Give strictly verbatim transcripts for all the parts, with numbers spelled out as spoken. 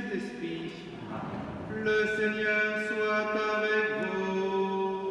Saint-Esprit. Le Seigneur soit avec vous.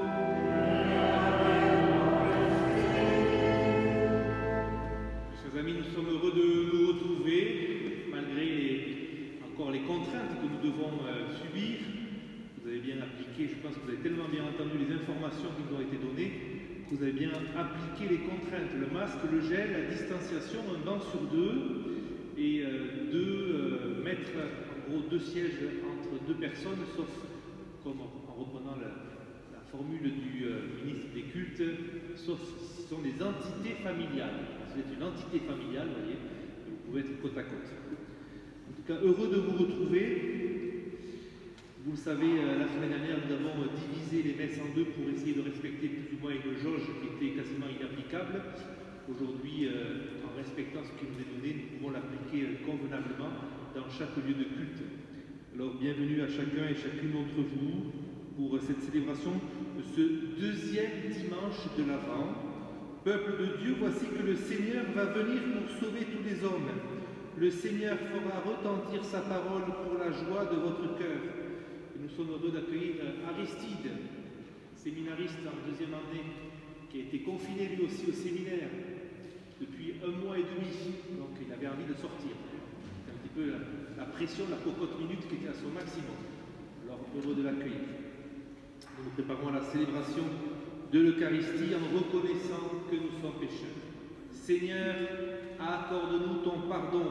Chers amis, nous sommes heureux de nous retrouver, malgré les, encore les contraintes que nous devons euh, subir. Vous avez bien appliqué, je pense que vous avez tellement bien entendu les informations qui nous ont été données, que vous avez bien appliqué les contraintes, le masque, le gel, la distanciation, un banc sur deux, et euh, deux euh, mettre en gros deux sièges entre deux personnes, sauf comme en reprenant la, la formule du euh, ministre des cultes, sauf si ce sont des entités familiales. Si vous êtes une entité familiale, vous voyez, vous pouvez être côte à côte. En tout cas, heureux de vous retrouver. Vous le savez, euh, la semaine dernière, nous avons euh, divisé les messes en deux pour essayer de respecter plus ou moins une jauge qui était quasiment inapplicable. Aujourd'hui, euh, en respectant ce qui nous est donné, nous pouvons l'appliquer euh, convenablement dans chaque lieu de culte. Alors, bienvenue à chacun et chacune d'entre vous pour euh, cette célébration de ce deuxième dimanche de l'Avent. Peuple de Dieu, voici que le Seigneur va venir pour sauver tous les hommes. Le Seigneur fera retentir sa parole pour la joie de votre cœur. Et nous sommes heureux d'accueillir Aristide, séminariste en deuxième année, qui a été confiné lui aussi au séminaire depuis un mois et demi, donc il avait envie de sortir. C'était un petit peu la, la pression, la cocotte minute qui était à son maximum. Alors heureux de l'accueillir. Nous nous préparons à la célébration de l'Eucharistie en reconnaissant que nous sommes pécheurs. Seigneur, accorde-nous ton pardon.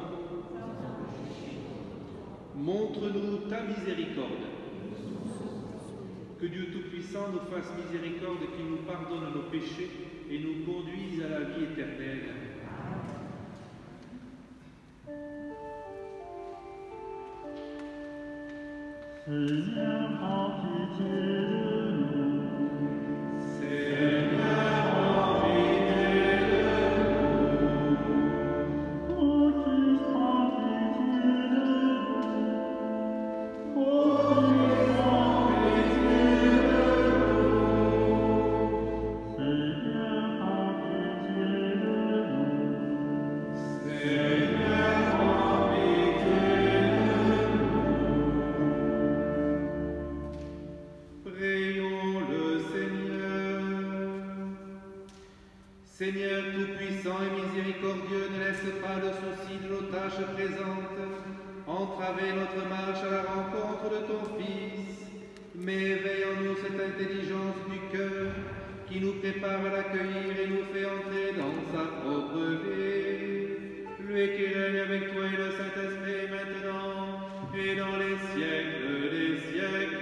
Montre-nous ta miséricorde. Que Dieu Tout-Puissant nous fasse miséricorde, qu'il nous pardonne nos péchés et nous conduise à la vie éternelle. Seigneur, en pitié de nous. Seigneur, en pitié de nous. Ô Christ, en pitié de nous. Ô Christ, en pitié de nous. Seigneur, en pitié de nous. Seigneur, en pitié de nous. Prions le Seigneur. Seigneur tout-puissant et miséricordieux, ne laisse pas le souci de nos tâches présentes entraver notre marche à la rencontre de ton Fils, mais éveille en nous cette intelligence du cœur qui nous prépare à l'accueillir et nous fait entrer dans sa propre vie. Lui qui règne avec toi et le Saint-Esprit maintenant et dans les siècles des siècles.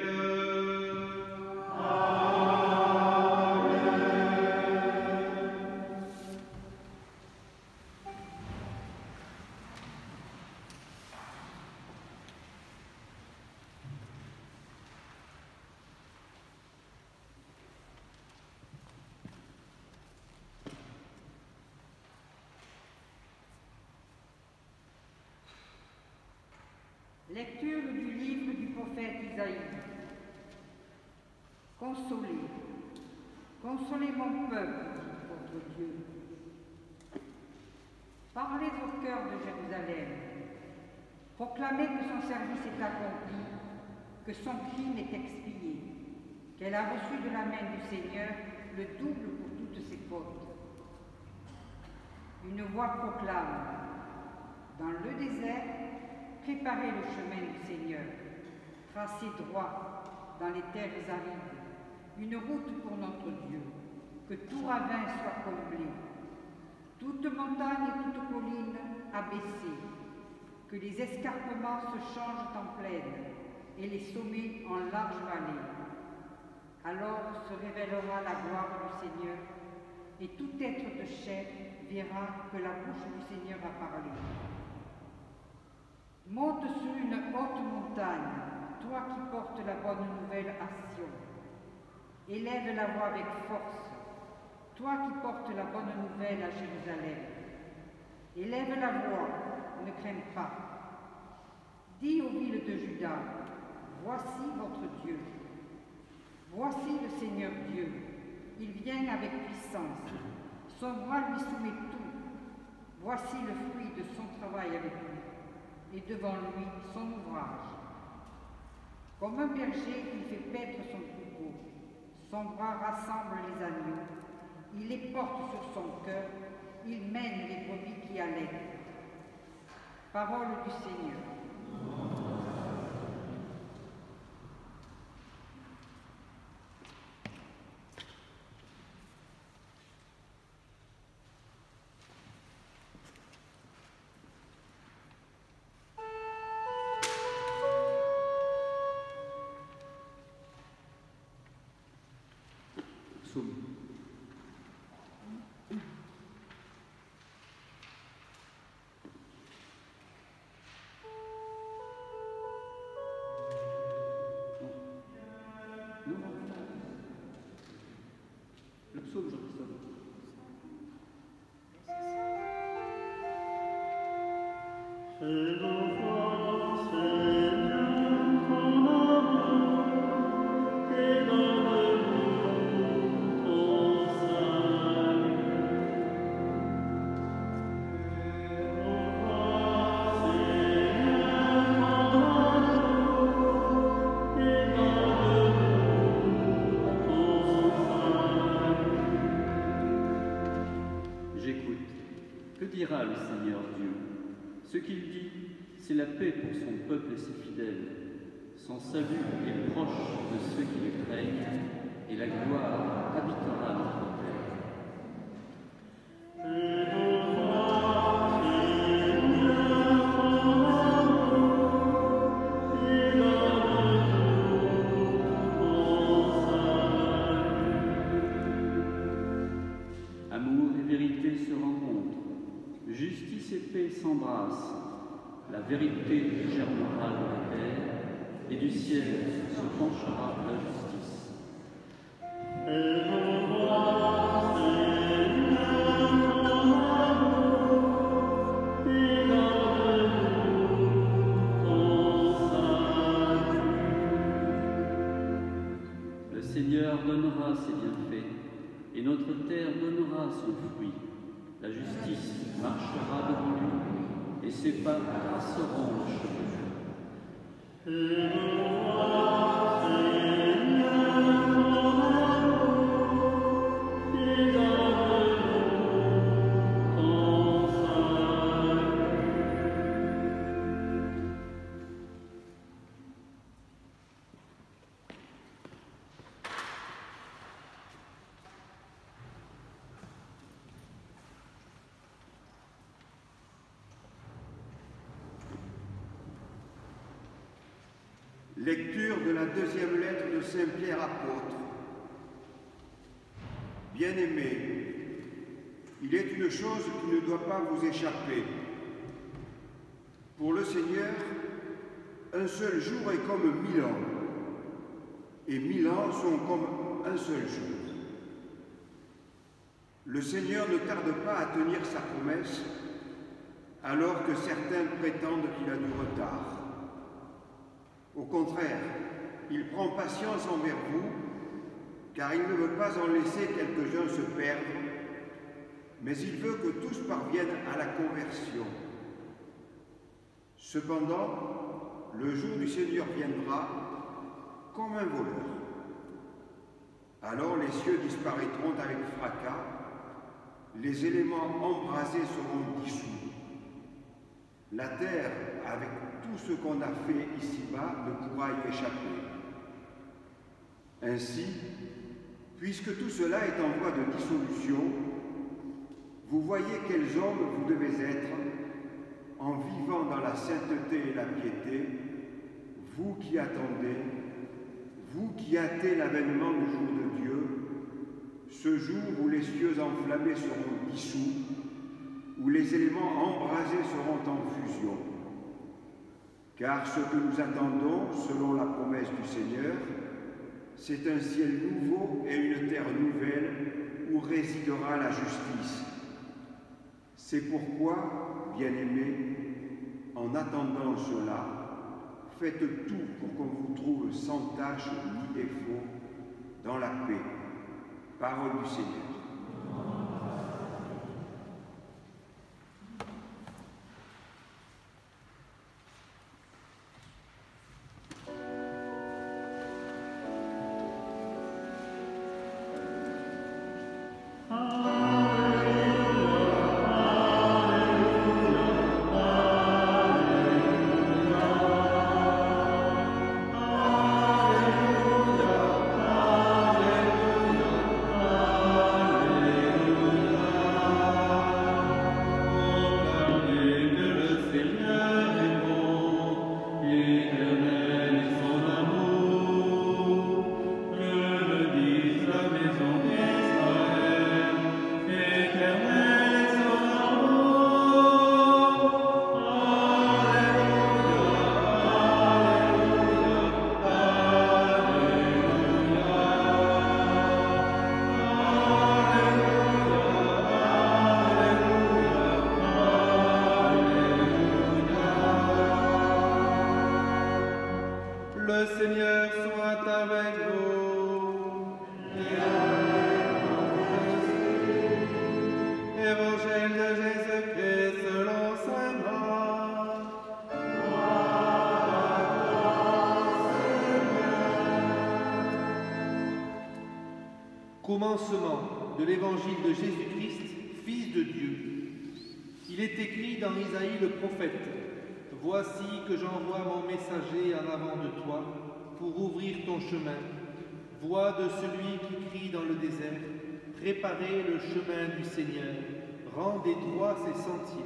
Lecture du livre du prophète Isaïe. Consolez, consolez mon peuple, dit votre Dieu. Parlez au cœur de Jérusalem. Proclamez que son service est accompli, que son crime est expié, qu'elle a reçu de la main du Seigneur le double pour toutes ses fautes. Une voix proclame, dans le désert, préparez le chemin du Seigneur, tracez droit dans les terres arides, une route pour notre Dieu, que tout ravin soit comblé, toute montagne et toute colline abaissée, que les escarpements se changent en plaine et les sommets en larges vallées. Alors se révélera la gloire du Seigneur, et tout être de chair verra que la bouche du Seigneur a parlé. Monte sur une haute montagne, toi qui portes la bonne nouvelle à Sion. Élève la voix avec force, toi qui portes la bonne nouvelle à Jérusalem. Élève la voix, ne crains pas. Dis aux villes de Juda, voici votre Dieu. Voici le Seigneur Dieu, il vient avec puissance. Son bras lui soumet tout. Voici le fruit de son travail avec lui. et devant lui son ouvrage. Comme un berger, il fait paître son troupeau. Son bras rassemble les agneaux. Il les porte sur son cœur. Il mène les brebis qui allaitent. Parole du Seigneur. Psaume. Non, non, le psaume, Jean-Christophe. Fais-nous voir, Seigneur, ton amour, et donne-nous ton salut. Fais-nous voir, Seigneur, ton amour, et donne-nous ton salut. J'écoute. Que dira le Seigneur Dieu? Ce qu'il dit, c'est la paix pour son peuple et ses fidèles. Son salut est proche de ceux qui le craignent, et la gloire habitera notre terre. Fais-nous voir, Seigneur, ton amour, et donne-nous ton salut. Amour et vérité se rencontrent. Justice et paix s'embrassent. La vérité germera de la terre, et du ciel se penchera la justice. Fais-nous voir, Seigneur, ton amour, et donne-nous ton salut. Le Seigneur donnera ses bienfaits, et notre terre donnera son fruit. La justice marchera devant lui, et ses pas traceront le chemin. Fais-nous voir, Seigneur, ton amour, et donne-nous ton salut. Lecture de la deuxième lettre de Saint Pierre apôtre. Bien-aimés, il est une chose qui ne doit pas vous échapper. Pour le Seigneur, un seul jour est comme mille ans, et mille ans sont comme un seul jour. Le Seigneur ne tarde pas à tenir sa promesse, alors que certains prétendent qu'il a du retard. Au contraire, il prend patience envers vous, car il ne veut pas en laisser quelques-uns se perdre, mais il veut que tous parviennent à la conversion. Cependant, le jour du Seigneur viendra comme un voleur. Alors les cieux disparaîtront avec fracas, les éléments embrasés seront dissous. La terre, avec tout ce qu'on a fait ici-bas, ne pourra y échapper. Ainsi, puisque tout cela est en voie de dissolution, vous voyez quels hommes vous devez être en vivant dans la sainteté et la piété, vous qui attendez, vous qui hâtez l'avènement du jour de Dieu, ce jour où les cieux enflammés seront dissous, où les éléments embrasés seront en fusion. Car ce que nous attendons, selon la promesse du Seigneur, c'est un ciel nouveau et une terre nouvelle où résidera la justice. C'est pourquoi, bien-aimés, en attendant cela, faites tout pour qu'on vous trouve sans tache ni défaut dans la paix. Parole du Seigneur. Seigneur soit avec vous. Et avec votre esprit. Évangile de Jésus-Christ selon saint Marc. Gloire à toi, Seigneur. Commencement de l'évangile de Jésus-Christ, Fils de Dieu. Il est écrit dans Isaïe le prophète: Voici que j'envoie mon messager en avant de toi pour ouvrir ton chemin. Voix de celui qui crie dans le désert: Préparez le chemin du Seigneur, rendez droits ses sentiers.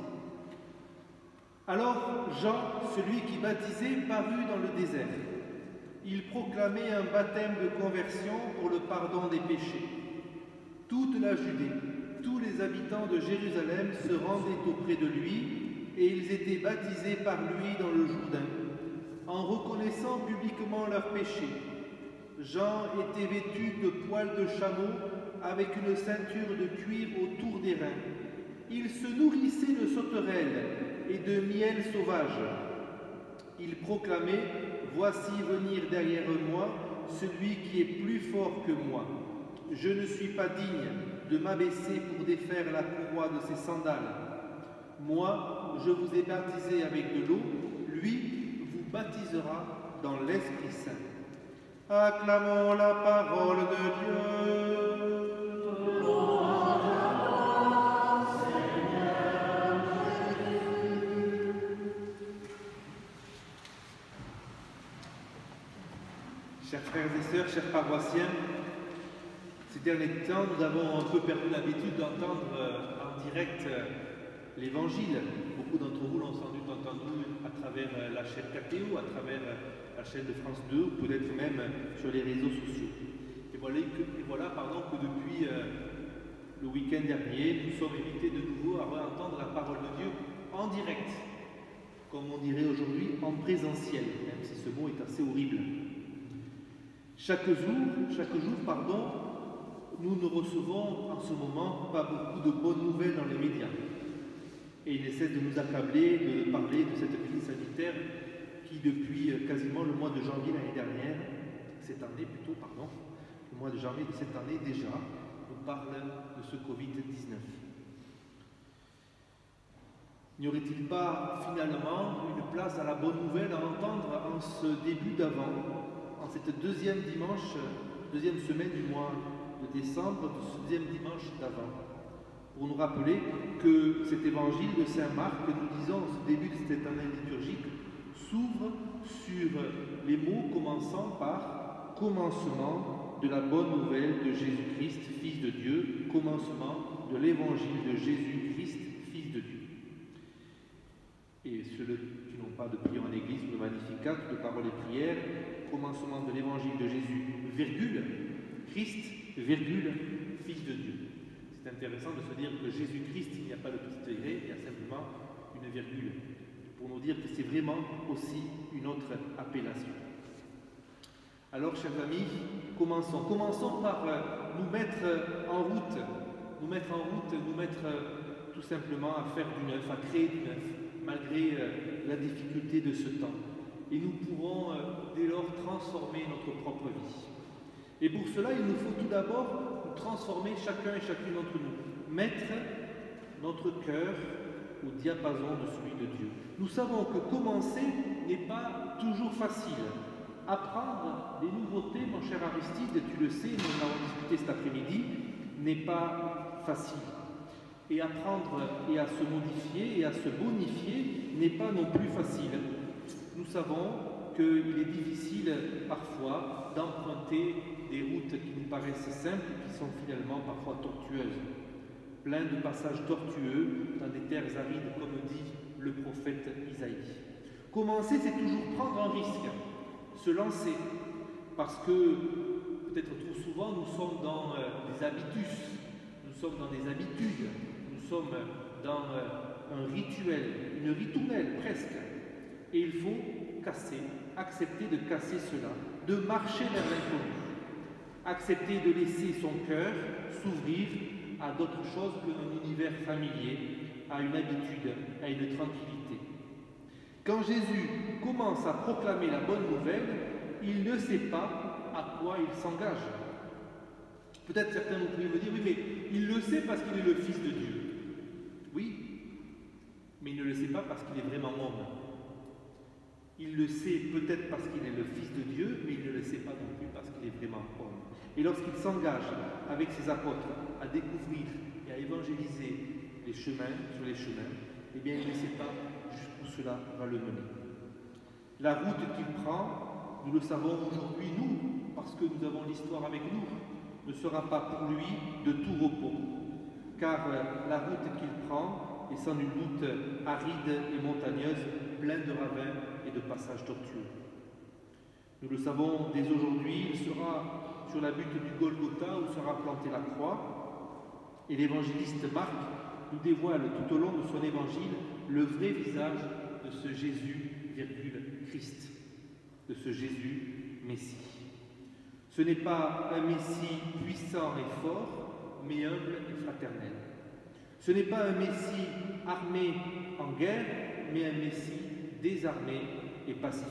Alors Jean, celui qui baptisait, parut dans le désert. Il proclamait un baptême de conversion pour le pardon des péchés. Toute la Judée, tous les habitants de Jérusalem se rendaient auprès de lui, et ils étaient baptisés par lui dans le Jourdain, en reconnaissant publiquement leurs péchés. Jean était vêtu de poils de chameau, avec une ceinture de cuir autour des reins. Il se nourrissait de sauterelles et de miel sauvage. Il proclamait: Voici venir derrière moi celui qui est plus fort que moi. Je ne suis pas digne de m'abaisser pour défaire la courroie de ses sandales. Moi, je vous ai baptisé avec de l'eau, lui vous baptisera dans l'Esprit Saint. Acclamons la parole de Dieu. Chers frères et sœurs, chers paroissiens, ces derniers temps, nous avons un peu perdu l'habitude d'entendre euh, en direct euh, l'Évangile. Beaucoup d'entre vous l'ont sans doute entendu à travers euh, la chaîne K T O, à travers euh, la chaîne de France deux, ou peut-être même euh, sur les réseaux sociaux. Et voilà, que, et voilà pardon, que depuis euh, le week-end dernier, nous sommes invités de nouveau à entendre la parole de Dieu en direct, comme on dirait aujourd'hui en présentiel, même si ce mot est assez horrible. Chaque jour, chaque jour, pardon, nous ne recevons en ce moment pas beaucoup de bonnes nouvelles dans les médias. Et il ne cesse de nous accabler, de parler de cette crise sanitaire qui, depuis quasiment le mois de janvier l'année dernière, cette année plutôt, pardon, le mois de janvier de cette année déjà, nous parle de ce Covid dix-neuf. N'y aurait-il pas finalement une place à la bonne nouvelle à entendre en ce début d'avant, en cette deuxième dimanche, deuxième semaine du mois de décembre, de ce deuxième dimanche d'avant, pour nous rappeler que cet évangile de Saint Marc que nous disons en ce début de cette année liturgique s'ouvre sur les mots commençant par commencement de la bonne nouvelle de Jésus-Christ, Fils de Dieu, commencement de l'évangile de Jésus-Christ, Fils de Dieu. Et ceux qui n'ont pas de prière en église ou de Magnificat, de paroles et prières, commencement de l'évangile de Jésus, virgule, Christ, virgule, Fils de Dieu. C'est intéressant de se dire que Jésus-Christ, il n'y a pas de petit degré, il y a simplement une virgule, pour nous dire que c'est vraiment aussi une autre appellation. Alors, chers amis, commençons. Commençons par euh, nous mettre en route, nous mettre en route, nous mettre euh, tout simplement à faire du neuf, à créer du neuf, malgré euh, la difficulté de ce temps. Et nous pourrons euh, dès lors transformer notre propre vie. Et pour cela, il nous faut tout d'abord nous transformer chacun et chacune d'entre nous, mettre notre cœur au diapason de celui de Dieu. Nous savons que commencer n'est pas toujours facile. Apprendre des nouveautés, mon cher Aristide, tu le sais, nous en avons discuté cet après-midi, n'est pas facile. Et apprendre et à se modifier et à se bonifier n'est pas non plus facile. Nous savons qu'il est difficile parfois d'emprunter des routes qui nous paraissent simples, qui sont finalement parfois tortueuses. Plein de passages tortueux dans des terres arides, comme dit le prophète Isaïe. Commencer, c'est toujours prendre un risque, se lancer, parce que peut-être trop souvent nous sommes dans euh, des habitus, nous sommes dans des habitudes, nous sommes dans euh, un rituel, une ritournelle presque. Et il faut casser, accepter de casser cela, de marcher vers l'inconnu, accepter de laisser son cœur s'ouvrir à d'autres choses qu'un univers familier, à une habitude, à une tranquillité. Quand Jésus commence à proclamer la bonne nouvelle, il ne sait pas à quoi il s'engage. Peut-être certains vous pouvez me dire, oui, mais il le sait parce qu'il est le Fils de Dieu. Oui, mais il ne le sait pas parce qu'il est vraiment homme. Il le sait peut-être parce qu'il est le Fils de Dieu, mais il ne le sait pas non plus parce qu'il est vraiment homme. Et lorsqu'il s'engage avec ses apôtres à découvrir et à évangéliser les chemins, sur les chemins, eh bien il ne sait pas jusqu'où cela va le mener. La route qu'il prend, nous le savons aujourd'hui, nous, parce que nous avons l'histoire avec nous, ne sera pas pour lui de tout repos, car la route qu'il prend est sans nul doute aride et montagneuse, pleine de ravins et de passages tortueux. Nous le savons dès aujourd'hui, il sera sur la butte du Golgotha où sera plantée la croix, et l'évangéliste Marc nous dévoile tout au long de son évangile le vrai visage de ce Jésus, virgule, Christ, de ce Jésus, Messie. Ce n'est pas un Messie puissant et fort, mais humble et fraternel. Ce n'est pas un Messie armé en guerre, mais un Messie désarmé et pacifique.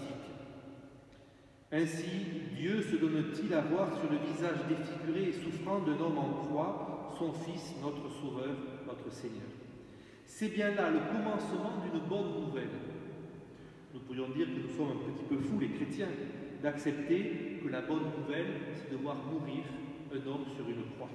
Ainsi, Dieu se donne-t-il à voir sur le visage défiguré et souffrant d'un homme en croix, son Fils, notre Sauveur, notre Seigneur. C'est bien là le commencement d'une bonne nouvelle. Nous pourrions dire que nous sommes un petit peu fous, les chrétiens, d'accepter que la bonne nouvelle, c'est de voir mourir un homme sur une croix.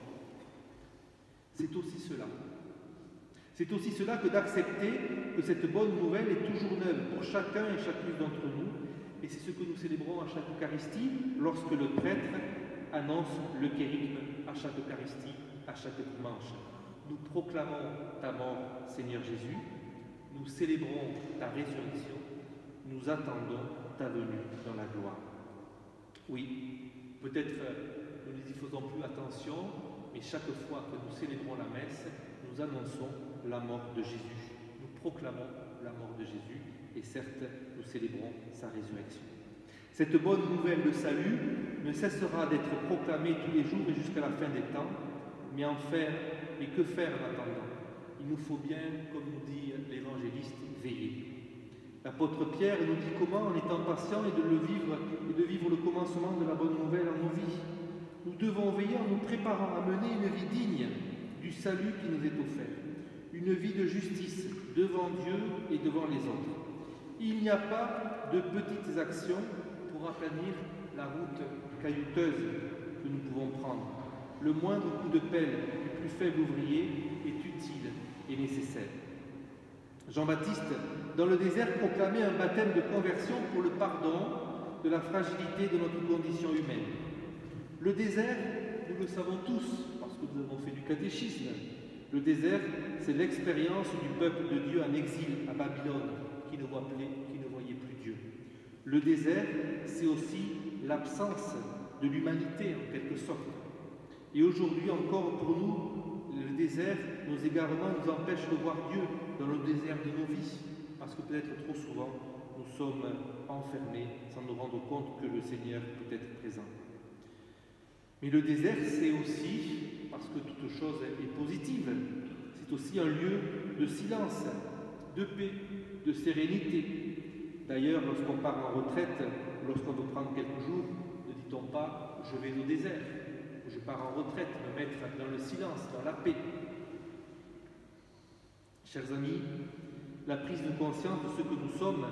C'est aussi cela. C'est aussi cela que d'accepter que cette bonne nouvelle est toujours neuve pour chacun et chacune d'entre nous. Et c'est ce que nous célébrons à chaque Eucharistie lorsque le prêtre annonce le kérigme à chaque Eucharistie, à chaque dimanche. Nous proclamons ta mort, Seigneur Jésus. Nous célébrons ta résurrection. Nous attendons ta venue dans la gloire. Oui, peut-être nous n'y faisons plus attention, mais chaque fois que nous célébrons la messe, nous annonçons la mort de Jésus. Nous proclamons la mort de Jésus et certes, nous célébrons sa résurrection. Cette bonne nouvelle de salut ne cessera d'être proclamée tous les jours et jusqu'à la fin des temps, mais en faire, mais que faire en attendant? Il nous faut bien, comme nous dit l'évangéliste, veiller. L'apôtre Pierre nous dit comment, en étant patient et de le vivre et de vivre le commencement de la bonne nouvelle en nos vies, nous devons veiller en nous préparant à mener une vie digne du salut qui nous est offert, une vie de justice devant Dieu et devant les autres. Il n'y a pas de petites actions pour aplanir la route caillouteuse que nous pouvons prendre. Le moindre coup de pelle du plus faible ouvrier est utile et nécessaire. Jean-Baptiste, dans le désert, proclamait un baptême de conversion pour le pardon de la fragilité de notre condition humaine. Le désert, nous le savons tous, parce que nous avons fait du catéchisme, le désert, c'est l'expérience du peuple de Dieu en exil à Babylone, qui ne voyait, qui ne voyait plus Dieu. Le désert, c'est aussi l'absence de l'humanité, en quelque sorte. Et aujourd'hui encore, pour nous, le désert, nos égarements nous empêchent de voir Dieu dans le désert de nos vies, parce que peut-être trop souvent, nous sommes enfermés sans nous rendre compte que le Seigneur peut être présent. Mais le désert, c'est aussi, parce que toute chose est positive, c'est aussi un lieu de silence, de paix, de sérénité. D'ailleurs, lorsqu'on part en retraite, lorsqu'on veut prendre quelques jours, ne dit-on pas « je vais au désert », je pars en retraite, me mettre dans le silence, dans la paix. Chers amis, la prise de conscience de ce que nous sommes,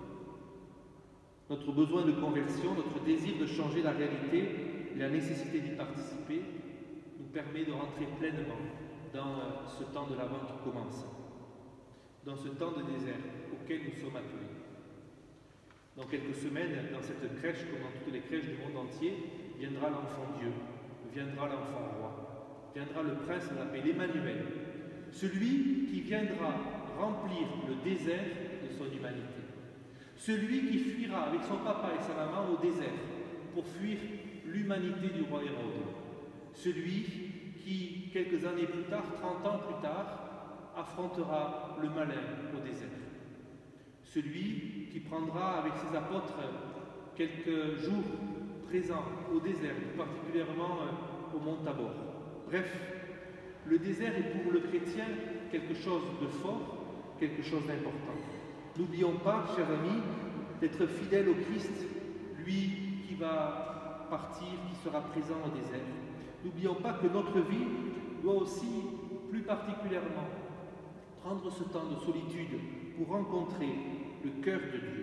notre besoin de conversion, notre désir de changer la réalité et la nécessité d'y participer nous permet de rentrer pleinement dans ce temps de l'Avent qui commence, dans ce temps de désert auquel nous sommes appelés. Dans quelques semaines, dans cette crèche, comme dans toutes les crèches du monde entier, viendra l'enfant Dieu, viendra l'enfant roi, viendra le prince de la paix, l'Emmanuel, celui qui viendra remplir le désert de son humanité, celui qui fuira avec son papa et sa maman au désert pour fuir l'humanité du roi Hérode, celui qui, quelques années plus tard, trente ans plus tard, affrontera le malin au désert, celui qui prendra avec ses apôtres quelques jours présents au désert, plus particulièrement au mont Tabor. Bref, le désert est pour le chrétien quelque chose de fort, quelque chose d'important. N'oublions pas, chers amis, d'être fidèles au Christ, lui qui va partir, qui sera présent au désert. N'oublions pas que notre vie doit aussi, plus particulièrement, prendre ce temps de solitude pour rencontrer le cœur de Dieu.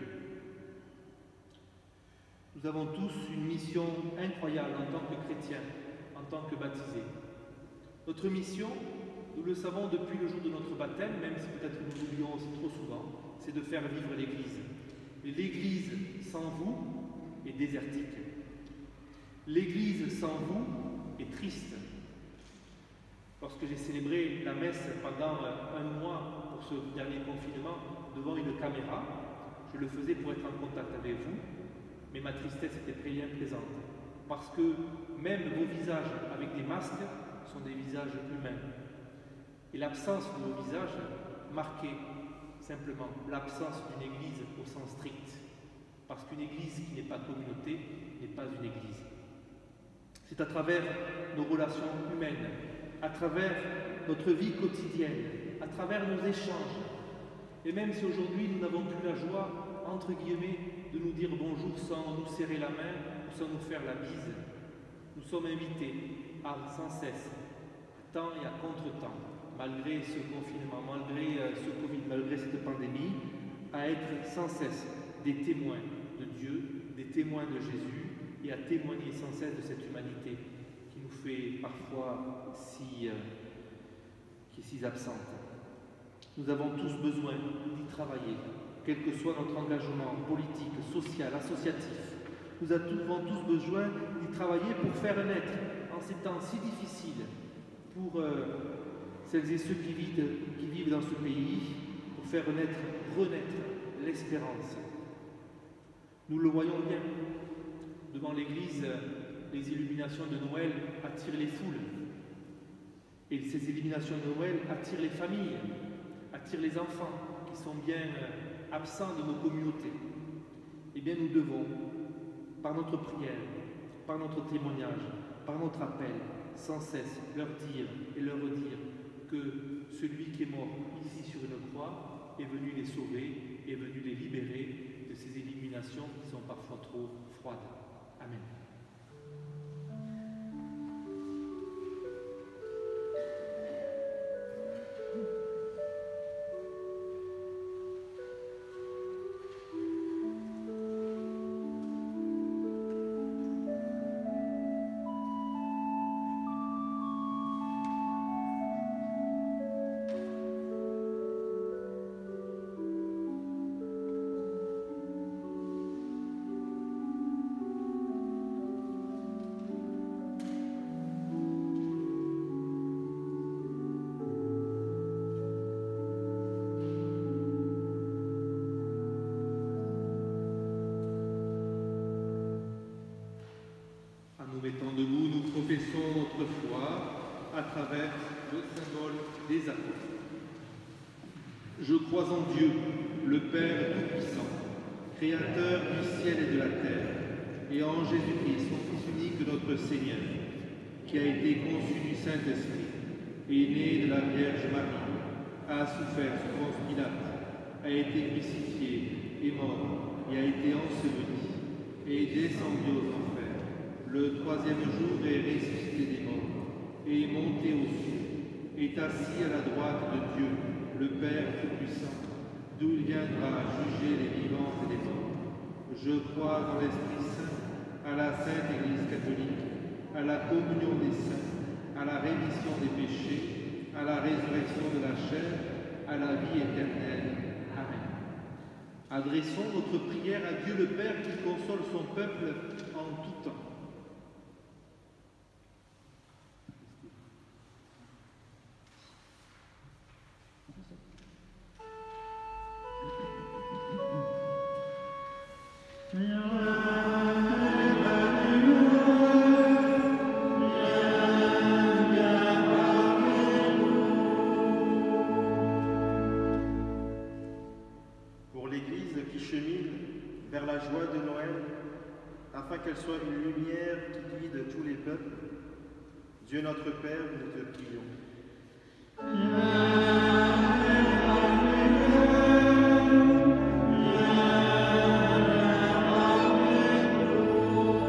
Nous avons tous une mission incroyable en tant que chrétiens, en tant que baptisés. Notre mission, nous le savons depuis le jour de notre baptême, même si peut-être nous l'oublions aussi trop souvent, c'est de faire vivre l'Église. Et l'Église sans vous est désertique. L'Église sans vous est triste. Lorsque j'ai célébré la messe pendant un mois pour ce dernier confinement devant une caméra, je le faisais pour être en contact avec vous, mais ma tristesse était bien présente. Parce que même vos visages avec des masques sont des visages humains. Et l'absence de vos visages marquait simplement l'absence d'une église au sens strict. Parce qu'une église qui n'est pas communauté n'est pas une église. C'est à travers nos relations humaines, à travers notre vie quotidienne, à travers nos échanges. Et même si aujourd'hui nous n'avons plus la joie, entre guillemets, de nous dire bonjour sans nous serrer la main ou sans nous faire la bise, nous sommes invités à sans cesse, à temps et à contre-temps, malgré ce confinement, malgré ce Covid, malgré cette pandémie, à être sans cesse des témoins de Dieu, des témoins de Jésus, et à témoigner sans cesse de cette humanité qui nous fait parfois si, euh, qui est si absente. Nous avons tous besoin d'y travailler, quel que soit notre engagement politique, social, associatif. Nous avons tous besoin d'y travailler pour faire naître, en ces temps si difficiles, pour euh, celles et ceux qui vivent, qui vivent dans ce pays, pour faire naître, renaître l'espérance. Nous le voyons bien. Devant l'église, les illuminations de Noël attirent les foules. Et ces illuminations de Noël attirent les familles, attirent les enfants qui sont bien absents de nos communautés. Eh bien, nous devons, par notre prière, par notre témoignage, par notre appel, sans cesse leur dire et leur redire que celui qui est mort ici sur une croix est venu les sauver, est venu les libérer de ces illuminations qui sont parfois trop froides. Amen. Professons notre foi à travers le symbole des apôtres. Je crois en Dieu, le Père Tout-Puissant, Créateur du ciel et de la terre, et en Jésus-Christ, son Fils unique, notre Seigneur, qui a été conçu du Saint-Esprit, est né de la Vierge Marie, a souffert sous Ponce Pilate, a été crucifié, est mort, et a été enseveli, et est descendu aux enfers. Le troisième jour est ressuscité des morts, et est monté aux cieux, est assis à la droite de Dieu, le Père Tout-Puissant, d'où il viendra juger les vivants et les morts. Je crois dans l'Esprit Saint, à la Sainte Église catholique, à la communion des saints, à la rémission des péchés, à la résurrection de la chair, à la vie éternelle. Amen. Adressons notre prière à Dieu le Père qui console son peuple en tout temps. Pour l'Église qui chemine vers la joie de Noël, afin qu'elle soit une lumière qui guide tous les peuples, Dieu notre Père, nous te prions. Amen.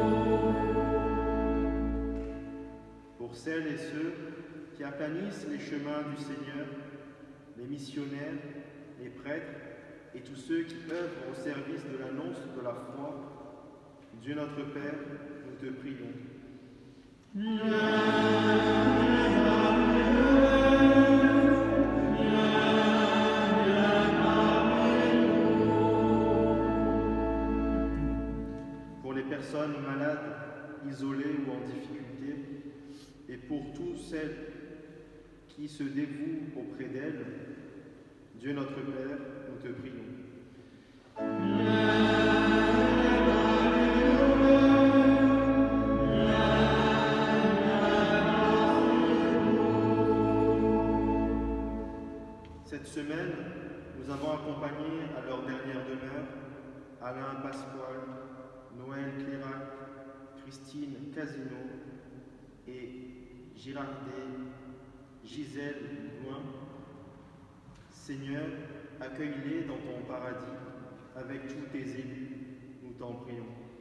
chemin du Seigneur, les missionnaires, les prêtres et tous ceux qui œuvrent au service de l'annonce de la foi. Dieu notre Père, nous te prions. Pour les personnes malades, isolées ou en difficulté, et pour tous celles qui se dévouent auprès d'elles, Dieu notre Père, nous te prions. Cette semaine, nous avons accompagné à leur dernière demeure Alain Pasquale, Noël Clérac, Christine Casino et Girardet Gisèle Loin. Seigneur, accueille-les dans ton paradis avec tous tes élus, nous t'en prions.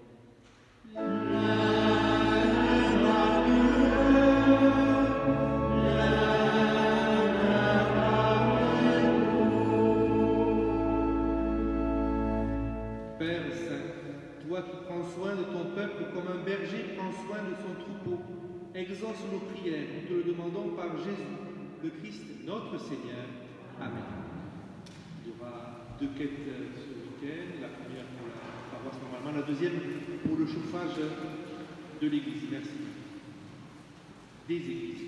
Père Saint, toi qui prends soin de ton peuple comme un berger prend soin de son troupeau, exauce nos prières, nous te le demandons par Jésus, le Christ, notre Seigneur. Amen. Il y aura deux quêtes ce week-end, la première pour la paroisse normalement, la deuxième pour le chauffage de l'église. Merci. Des églises.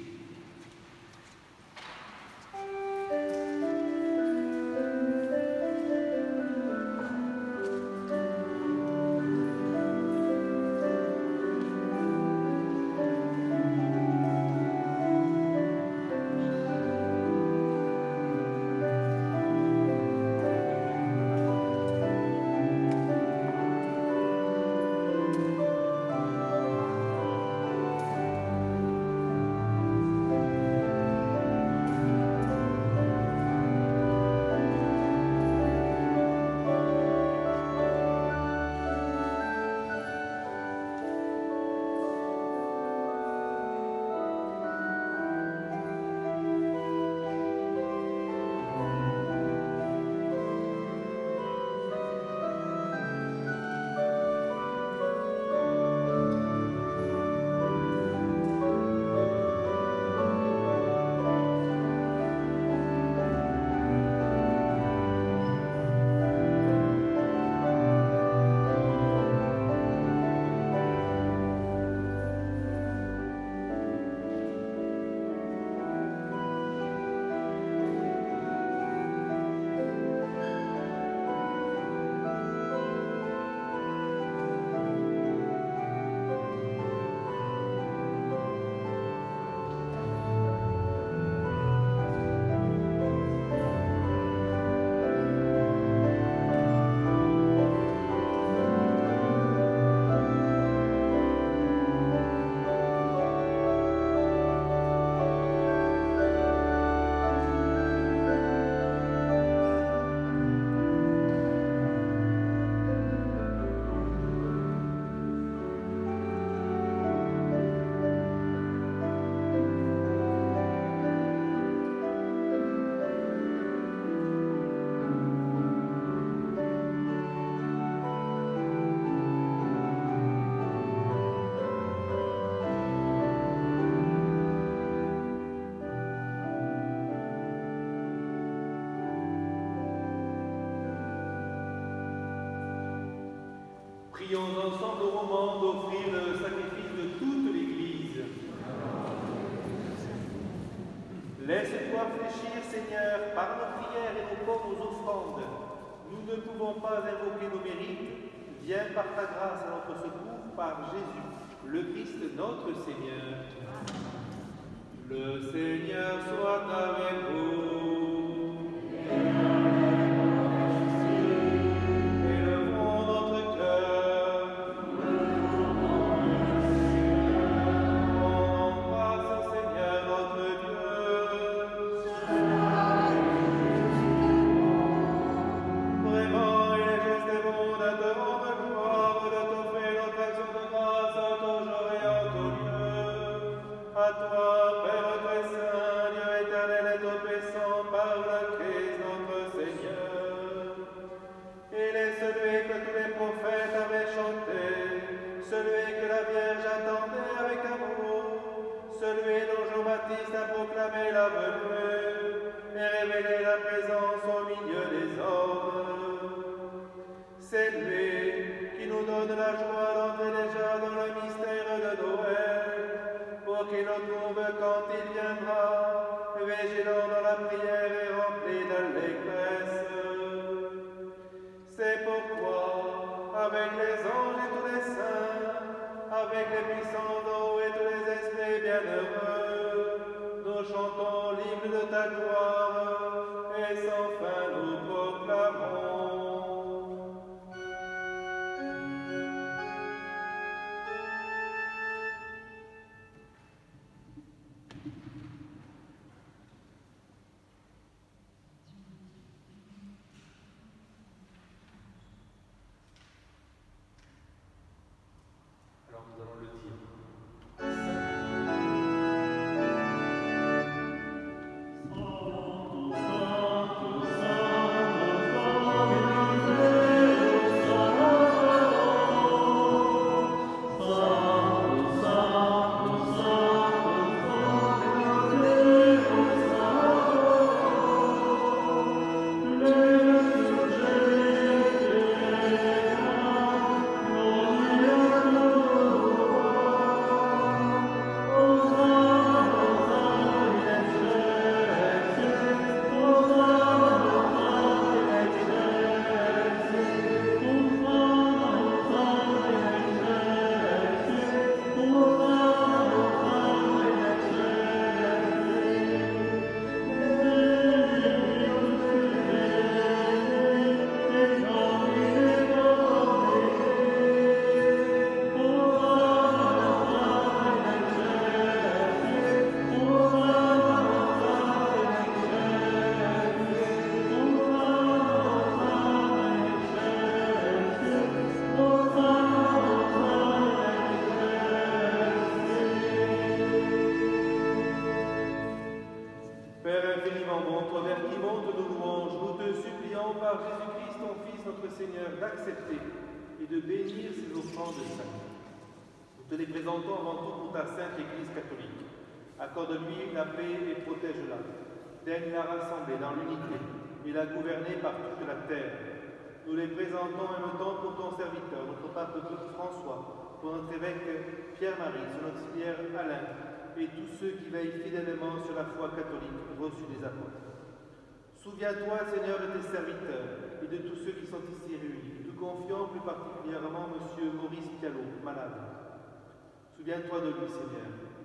Prions ensemble au moment d'offrir le sacrifice de toute l'Église. Laisse-toi fléchir, Seigneur, par nos prières et nos pauvres offrandes. Nous ne pouvons pas invoquer nos mérites. Viens par ta grâce à notre secours, par Jésus, le Christ notre Seigneur. Le Seigneur soit avec vous. À toi, Père très saint, Dieu éternel, par le Christ notre Seigneur. Il est celui que tous les prophètes avaient chanté, celui que la Vierge attendait avec amour, celui dont Jean-Baptiste a proclamé la venue et révélé la présence au milieu des hommes. C'est lui qui nous donne la joie d'entrer déjà dans le mystère de Noël, pour qu'il nous trouve quand il viendra, vigilant dans la prière et rempli d'allégresse. C'est pourquoi, avec les anges et tous les saints, avec les puissants d'eau et tous les esprits bienheureux, nous chantons l'hymne de ta gloire et sans fin nous proclamons. Alors nous allons le dire. Père infiniment bon, toi vers qui monte nos louanges, nous te supplions par Jésus-Christ, ton Fils, notre Seigneur, d'accepter et de bénir ces offrandes saintes. Nous te les présentons avant tout pour ta sainte Église catholique. Accorde-lui la paix et protège-la. Daigne la rassembler dans l'unité et la gouverner par toute la terre. Nous les présentons en même temps pour ton serviteur, notre pape François, pour notre évêque Pierre-Marie, son auxiliaire Alain, et tous ceux qui veillent fidèlement sur la foi catholique reçue des apôtres. Souviens-toi, Seigneur, de tes serviteurs et de tous ceux qui sont ici réunis. Nous confions plus particulièrement M. Maurice Pialot, malade. Souviens-toi de lui, Seigneur.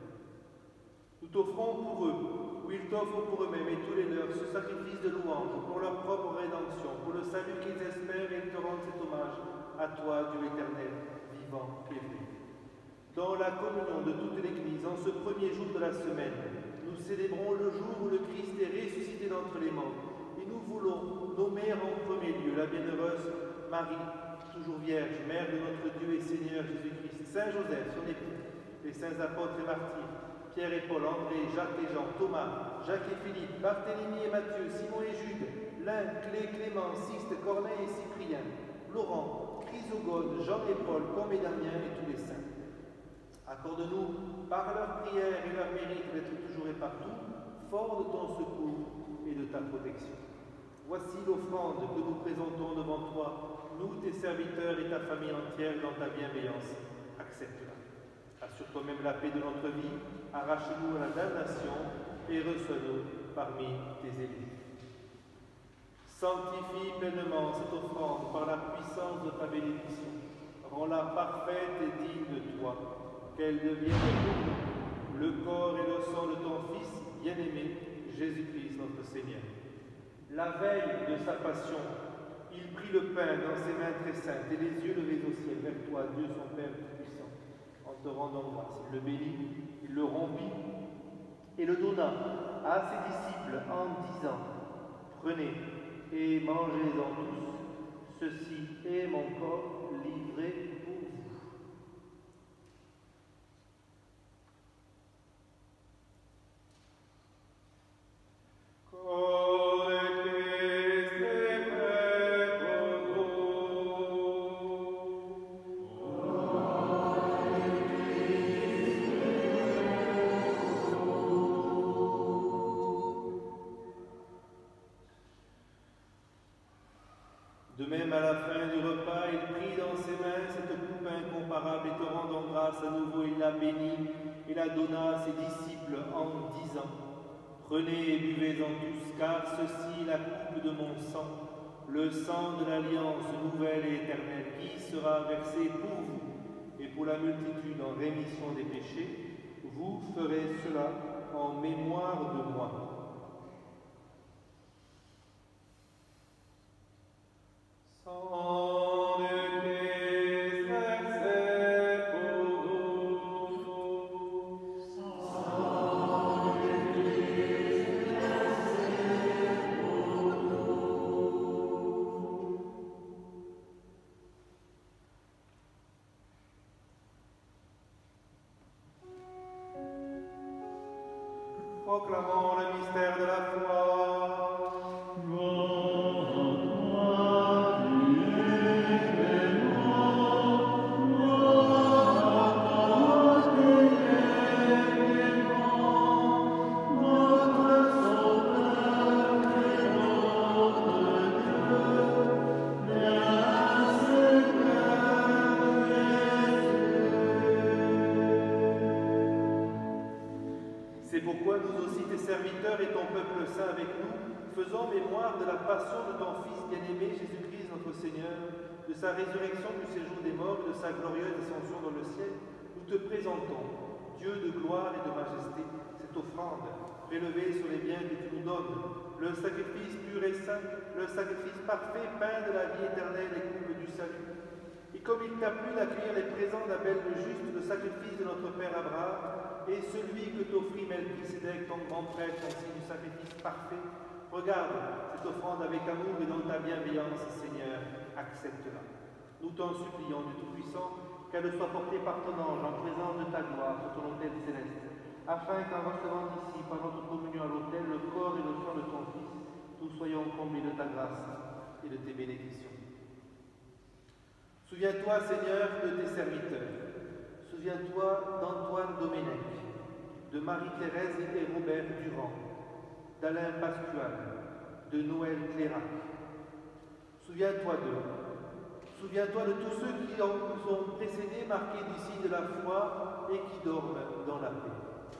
Nous t'offrons pour eux, ou ils t'offrent pour eux-mêmes et tous les leurs, ce sacrifice de louange pour leur propre rédemption, pour le salut qu'ils espèrent, et ils te rendent cet hommage à toi, Dieu éternel, vivant et vrai. Dans la communion de toute l'Église, en ce premier jour de la semaine, nous célébrons le jour où le Christ est ressuscité d'entre les morts. Et nous voulons nommer en premier lieu la bienheureuse Marie, toujours vierge, mère de notre Dieu et Seigneur Jésus-Christ, Saint Joseph, son époux, les saints apôtres et martyrs, Pierre et Paul, André, Jacques et Jean, Thomas, Jacques et Philippe, Barthélemy et Matthieu, Simon et Jude, Lin, Clé, Clément, Sixte, Corneille et Cyprien, Laurent, Chrysogone, Jean et Paul, Comme et Damien et tous les saints. Accorde-nous, par leur prière et leur mérite, d'être toujours et partout, forts de ton secours et de ta protection. Voici l'offrande que nous présentons devant toi, nous, tes serviteurs et ta famille entière, dans ta bienveillance. Accepte-la. Assure toi-même la paix de notre vie, arrache-nous à la damnation et reçois-nous parmi tes élus. Sanctifie pleinement cette offrande par la puissance de ta bénédiction. Rends-la parfaite et digne de toi, qu'elle devienne pour nous le corps et le sang de ton Fils bien-aimé, Jésus-Christ notre Seigneur. La veille de sa passion, il prit le pain dans ses mains très saintes et les yeux levés au ciel vers toi, Dieu son Père Tout-Puissant. En te rendant grâce, il le bénit, il le rompit et le donna à ses disciples en disant: prenez et mangez-en tous, ceci est mon corps livré pour vous. Oh De même, à la fin du repas, il prit dans ses mains cette coupe incomparable et te rendant grâce à nouveau, il la bénit et la donna à ses disciples en disant: Prenez et buvez-en tous, car ceci est la coupe de mon sang, le sang de l'alliance nouvelle et éternelle, qui sera versé pour vous et pour la multitude en rémission des péchés. Vous ferez cela en mémoire de moi. Sang de Christ versé pour nous. Sang de Christ versé pour nous. Proclamons le mystère de la foi. C'est pourquoi nous aussi, tes serviteurs et ton peuple saint avec nous, faisons mémoire de la passion de ton Fils bien-aimé, Jésus-Christ notre Seigneur, de sa résurrection du séjour des morts et de sa glorieuse ascension dans le ciel. Nous te présentons, Dieu de gloire et de majesté, cette offrande prélevée sur les biens que tu nous donnes, le sacrifice pur et saint, le sacrifice parfait, pain de la vie éternelle et coupe du salut. Et comme il t'a plu d'accueillir les présents d'Abel le juste, le sacrifice de notre Père Abraham, et celui que t'offrit Melchisédek, ton grand prêtre, ainsi du sacrifice parfait, regarde cette offrande avec amour et dans ta bienveillance, Seigneur, accepte-la. Nous t'en supplions du Tout-Puissant, qu'elle soit portée par ton ange en présence de ta gloire sur ton autel céleste, afin qu'en recevant d'ici, par notre communion à l'autel, le corps et le sang de ton Fils, nous soyons comblés de ta grâce et de tes bénédictions. Souviens-toi, Seigneur, de tes serviteurs. Souviens-toi d'Antoine Domenech, de Marie-Thérèse et Robert Durand, d'Alain Pascual, de Noël Clérac. Souviens-toi d'eux. Souviens-toi de tous ceux qui nous ont précédés, marqués du signe de la foi et qui dorment dans la paix.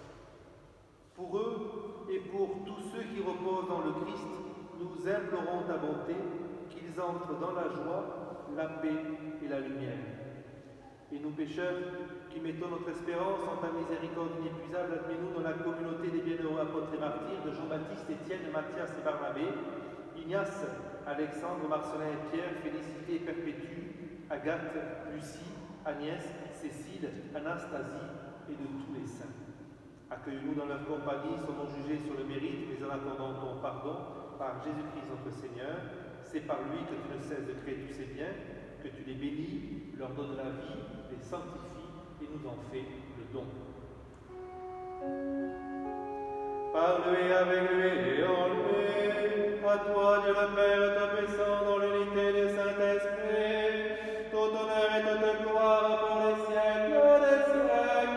Pour eux et pour tous ceux qui reposent dans le Christ, nous implorons ta bonté, qu'ils entrent dans la joie, la paix et la lumière. Et nous pécheurs, qui mettons notre espérance en ta miséricorde inépuisable, admets-nous dans la communauté des bienheureux apôtres et martyrs de Jean-Baptiste, Étienne, Mathias et Barnabé, Ignace, Alexandre, Marcelin et Pierre, Félicité et Perpétue, Agathe, Lucie, Agnès, Cécile, Anastasie et de tous les saints. Accueille-nous dans leur compagnie, sans nous juger sur le mérite, mais en accordant ton pardon par Jésus-Christ notre Seigneur. C'est par lui que tu ne cesses de créer tous ces biens, que tu les bénis, leur donnes la vie, les sanctifies et nous en fais le don. Par lui, avec lui et en lui, à toi, Dieu le Père, te puissant dans l'unité du Saint-Esprit, tout honneur et toute gloire pour les siècles des siècles.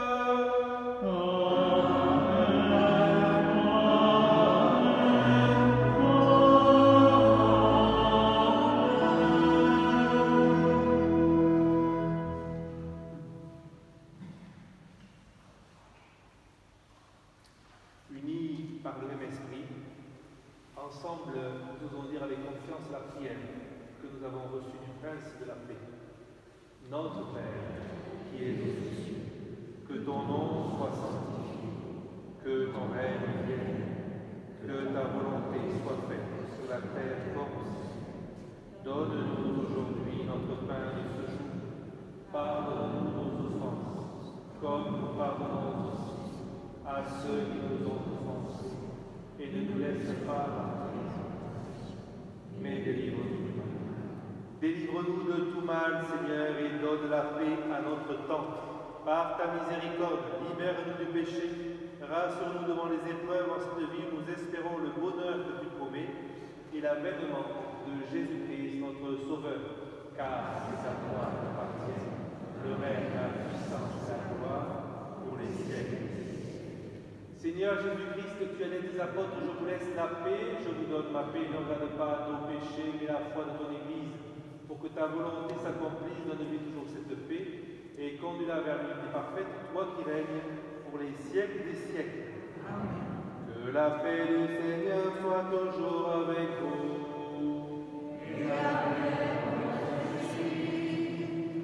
Ensemble, nous osons dire avec confiance la prière que nous avons reçue du Prince de la paix. Notre Père, qui es aux cieux, que ton nom soit sanctifié, que ton règne vienne, que ta volonté soit faite sur la terre comme au ciel. Donne-nous aujourd'hui notre pain de ce jour. Pardonne-nous nos offenses, comme nous pardonnons aussi à ceux qui nous ont offensés. Et ne nous laisse pas partir, mais délivre-nous du mal. Délivre-nous de tout mal, Seigneur, et donne la paix à notre temps. Par ta miséricorde, libère-nous du péché, rassure-nous devant les épreuves en cette vie, nous espérons le bonheur que tu promets et l'avènement de Jésus-Christ, notre Sauveur, car c'est à toi qu'appartiennent le règne, la puissance et la gloire pour les siècles. Seigneur Jésus-Christ, que tu as dit des apôtres, je vous laisse la paix, je vous donne donne ma paix, ne regarde pas nos péchés, mais la foi de ton Église, pour que ta volonté s'accomplisse, donne-lui toujours cette paix, et conduis-la vers l'unité parfaite, toi qui règnes pour les siècles des siècles. Amen. Que la paix du Seigneur soit toujours avec vous. Et avec vous aussi.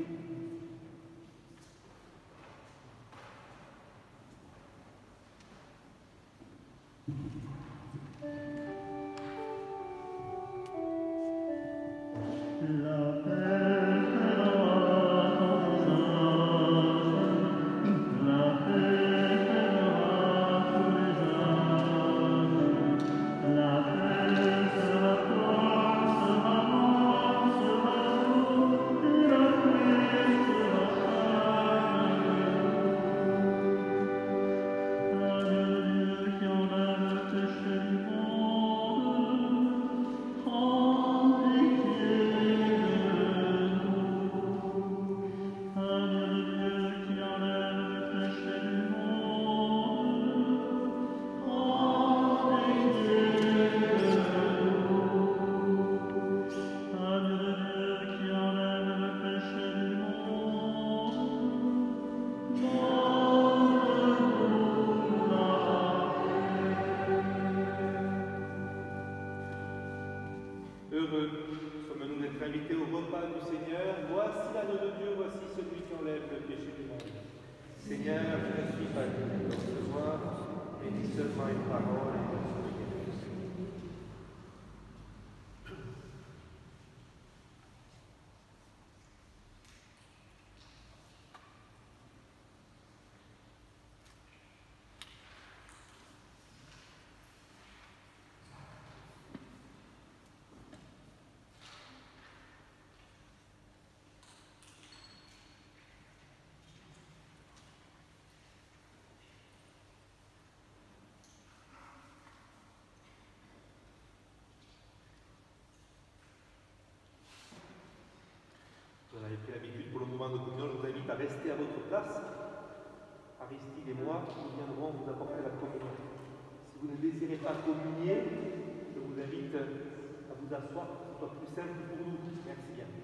Heureux sommes-nous d'être invités au repas du Seigneur. Voici l'agneau de Dieu, voici celui qui enlève le péché du monde. Seigneur, je ne suis pas digne de recevoir, mais dis seulement une parole et je serai guéri. Vous en avez pris l'habitude pour le moment de communion, je vous invite à rester à votre place. Aristide et moi, nous viendrons vous apporter la communion. Si vous ne désirez pas communier, je vous invite à vous asseoir pour que ce soit plus simple pour nous. Merci bien.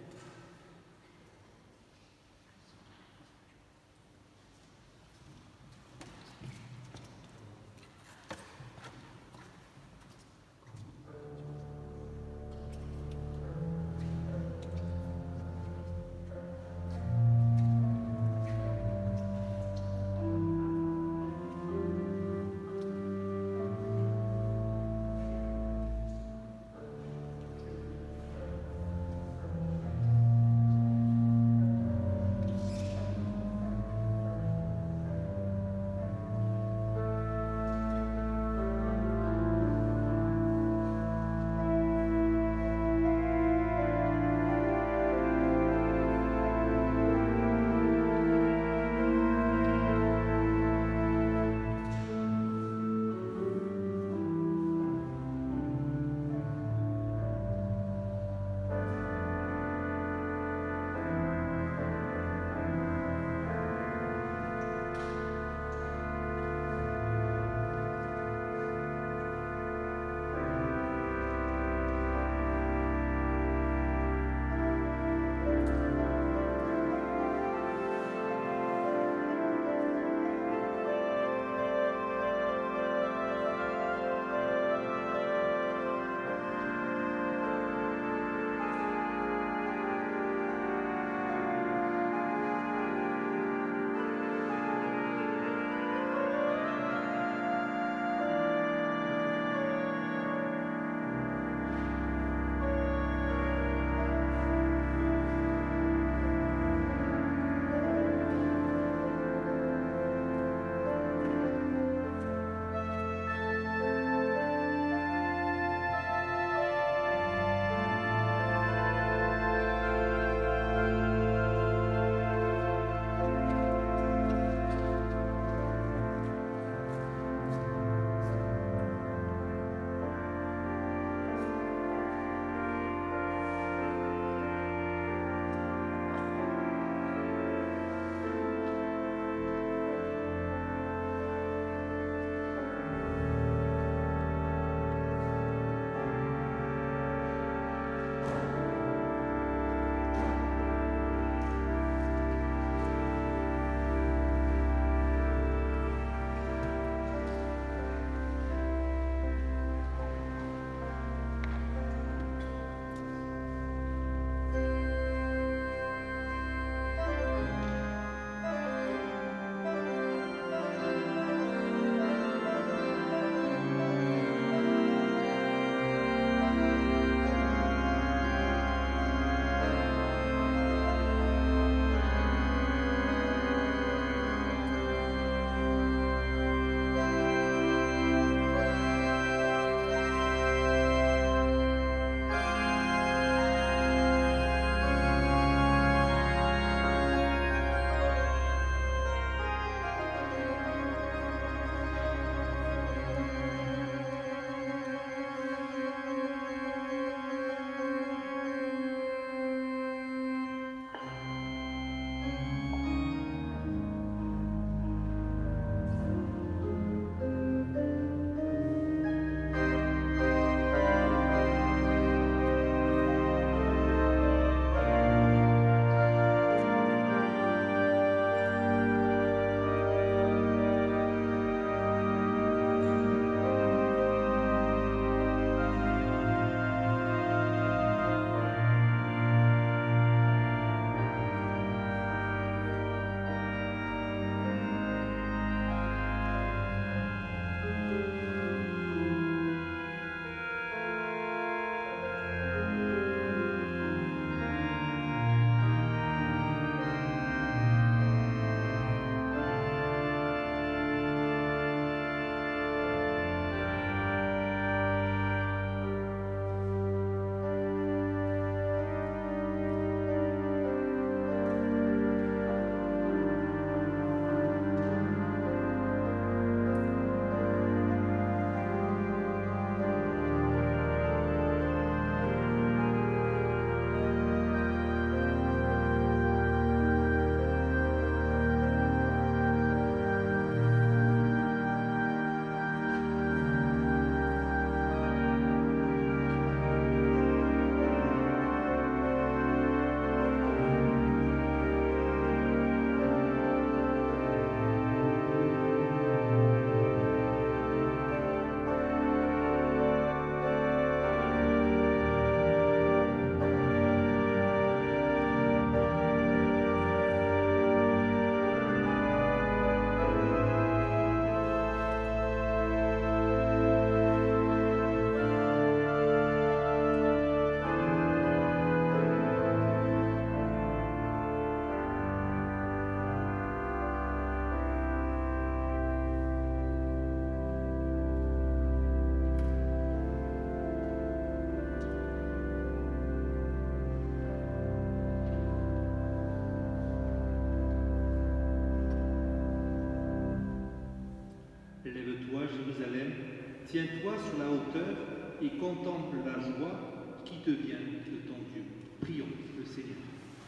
toi, Jérusalem, tiens-toi sur la hauteur et contemple la joie qui te vient de ton Dieu. Prions le Seigneur.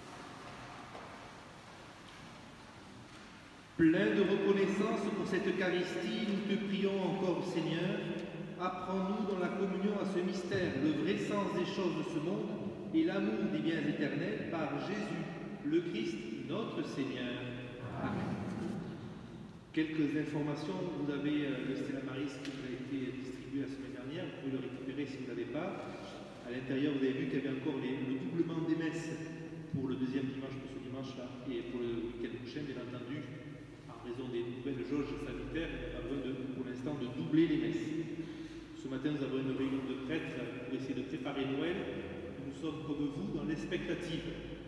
Plein de reconnaissance pour cette Eucharistie, nous te prions encore, Seigneur. Apprends-nous dans la communion à ce mystère le vrai sens des choses de ce monde et l'amour des biens éternels par Jésus, le Christ, notre Seigneur. Amen. Quelques informations, vous avez euh, le Stella Maris qui vous a été distribué la semaine dernière, vous pouvez le récupérer si vous ne l'avez pas. À l'intérieur, vous avez vu qu'il y avait encore les, le doublement des messes pour le deuxième dimanche, pour ce dimanche-là, et pour le week-end prochain, bien entendu, en raison des nouvelles jauges sanitaires, il n'y a pas besoin de, pour l'instant de doubler les messes. Ce matin, nous avons une réunion de prêtres pour essayer de préparer Noël. Nous sommes comme vous dans l'expectative.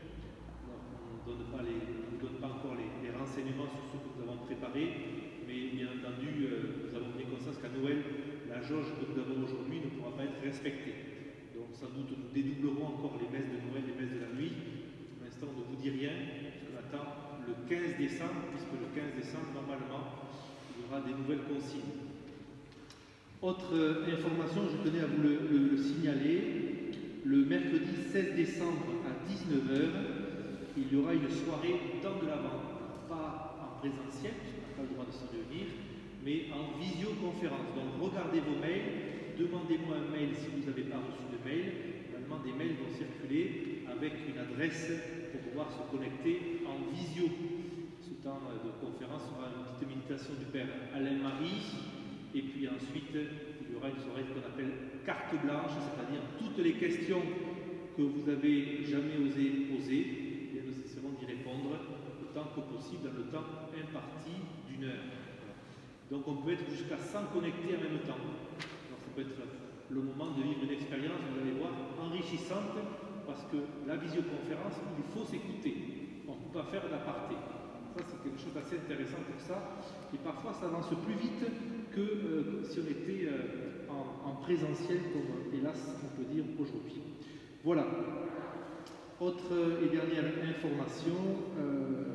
On ne vous donne pas encore les, les renseignements sur ce que nous avons préparé, mais bien entendu, euh, nous avons bien conscience qu'à Noël, la jauge que nous avons aujourd'hui ne pourra pas être respectée. Donc sans doute nous dédoublerons encore les messes de Noël, les messes de la nuit. Pour l'instant, on ne vous dit rien, puisqu'on attend le quinze décembre, puisque le quinze décembre, normalement, il y aura des nouvelles consignes. Autre euh, information, je tenais à vous le, le, le signaler, le mercredi seize décembre à dix-neuf heures, il y aura une soirée dans de l'Avent, pas en présentiel, puisqu'on n'a pas le droit de se réunir, mais en visioconférence. Donc regardez vos mails, demandez-moi un mail si vous n'avez pas reçu de mail. Normalement, des mails vont circuler avec une adresse pour pouvoir se connecter en visio. Ce temps de conférence sera une petite méditation du Père Alain-Marie, et puis ensuite, il y aura une soirée qu'on appelle carte blanche, c'est-à-dire toutes les questions que vous n'avez jamais osé poser. Nous essaierons d'y répondre autant que possible dans le temps imparti d'une heure. Donc on peut être jusqu'à cent connectés en même temps. Donc ça peut être le moment de vivre une expérience, vous allez voir, enrichissante, parce que la visioconférence, il faut s'écouter. On ne peut pas faire d'aparté. Ça c'est quelque chose d'assez intéressant pour ça. Et parfois ça avance plus vite que euh, si on était euh, en, en présentiel, comme hélas on peut dire aujourd'hui. Voilà. Autre et dernière information, euh,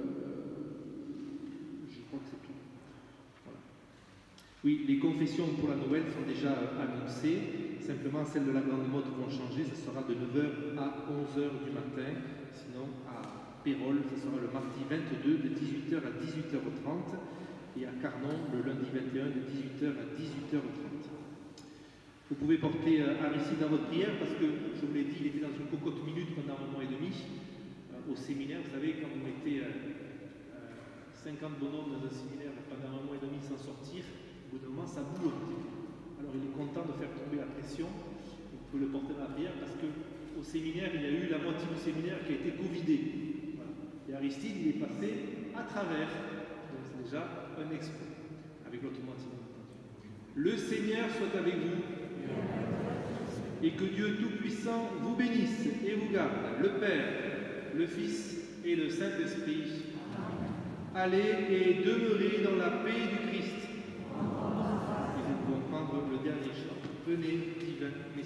je crois que c'est tout. Voilà. Oui, les confessions pour la Noël sont déjà annoncées. Simplement, celles de la Grande Motte vont changer. Ça sera de neuf heures à onze heures du matin. Sinon, à Pérol, ça sera le mardi vingt-deux de dix-huit heures à dix-huit heures trente. Et à Carnon, le lundi vingt et un de dix-huit heures à dix-huit heures trente. Vous pouvez porter euh, Aristide dans votre prière parce que, je vous l'ai dit, il était dans une cocotte minute pendant un mois et demi euh, au séminaire. Vous savez, quand vous mettez euh, euh, cinquante bonhommes dans un séminaire pendant un mois et demi sans sortir, au bout d'un moment, ça boule un petit peu. Alors il est content de faire tomber la pression. Vous pouvez le porter dans la prière parce qu'au séminaire, il y a eu la moitié du séminaire qui a été covidé. Voilà. Et Aristide, il est passé à travers. Donc c'est déjà un exploit avec l'autre moitié. Le Seigneur soit avec vous. Et que Dieu Tout-Puissant vous bénisse et vous garde, le Père, le Fils et le Saint-Esprit. Allez et demeurez dans la paix du Christ. Et nous pouvons prendre le dernier chant. Venez, divin.